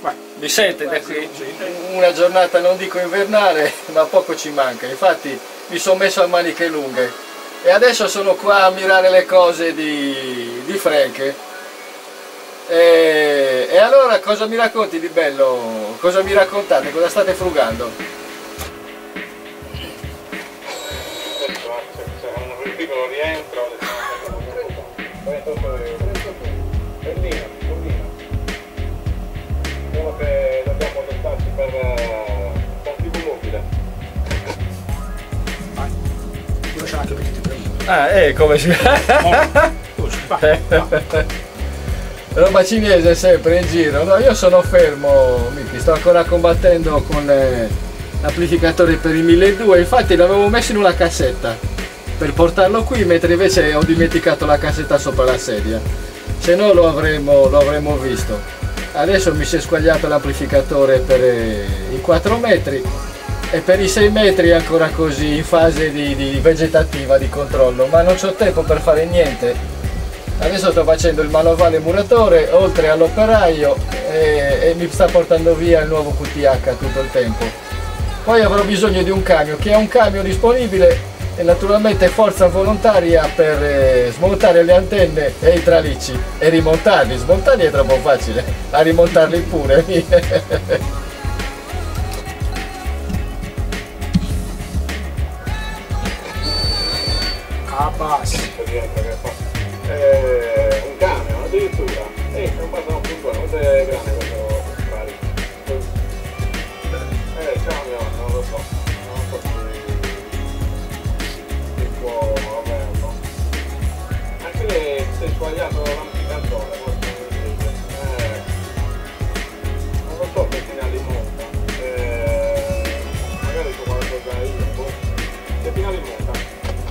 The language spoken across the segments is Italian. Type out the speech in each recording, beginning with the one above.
Mi sente da qui? Una giornata non dico invernale, ma poco ci manca. Infatti mi sono messo a maniche lunghe e adesso sono qua a mirare le cose di Frank. E allora cosa mi racconti di bello? Cosa mi raccontate? Cosa state frugando? C'è un piccolo rientro. Uno che dobbiamo portarci per tipo mobile. Vai. Io c'ho anche perché ti prendo. Ah, come si roba cinese sempre in giro. No, io sono fermo, Miki, sto ancora combattendo con l'amplificatore per i 1200, infatti l'avevo messo in una cassetta per portarlo qui, mentre invece ho dimenticato la cassetta sopra la sedia, se no lo avremmo visto. Adesso mi si è squagliato l'amplificatore per i 4 metri e per i 6 metri è ancora così in fase di vegetativa, di controllo, ma non c'ho tempo per fare niente. Adesso sto facendo il manovale muratore oltre all'operaio e mi sta portando via il nuovo QTH tutto il tempo. Poi avrò bisogno di un camion, che è un camion disponibile e naturalmente forza volontaria per smontare le antenne e i tralicci e rimontarli. Smontarli è troppo facile, a rimontarli pure. A base. Un camion addirittura. Non bastano più qua, non è grande questo carico. Camion, non lo so. Non so se può averlo. Anche lei si è sbagliato l'amplificatore, non lo so che finali monta. Magari su qualcosa io. Che finali monta?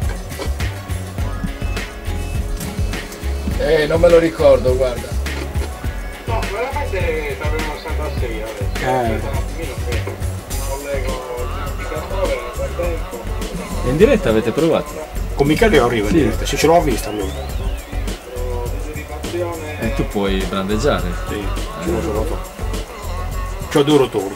Non me lo ricordo, guarda. No, veramente sapevo 66 adesso. Aspetta un attimino che collego l'amplificatore nel tempo. In diretta avete provato? Con Michele arriva in Sì. diretta, se ce l'ho vista lui. E tu puoi brandeggiare. Sì, ce l'ho trovato. C'ho 2 rotori.